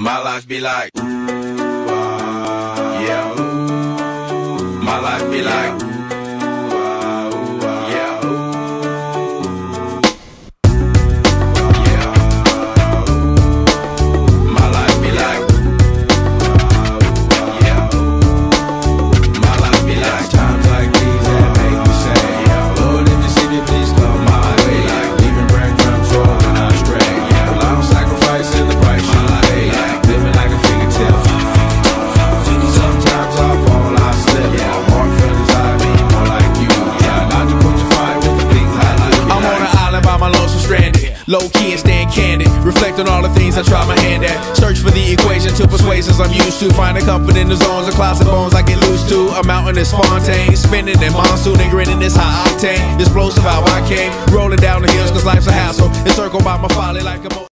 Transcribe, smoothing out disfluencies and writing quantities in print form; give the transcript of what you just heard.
My life be like, ooh, yeah, ooh. My life be like, ooh, yeah, ooh. Yeah, ooh. My life be like, yeah, ooh. My life be like times like these that make me say, yeah, Lord, if you see me, please come my way. Like leaving breadcrumbs rolling on stray. Yeah, a lot of sacrifice in the price. My life be like living like a fingertip. Sometimes I fall, I slip. Yeah, more feelings I mean, more like you. Yeah, not to put your fire with the things I like. I'm on an island by my lonesome stranded, low key and staying candid, reflect on all the things I try my hand at. Search for the equation to persuasions I'm used to. Finding comfort in the zones of closet bones I get loose to. A mountain is Fontaine, spinning in monsoon and grinning this high octane. Explosive how I came, rolling down the hills cause life's a hassle. Encircled by my folly like a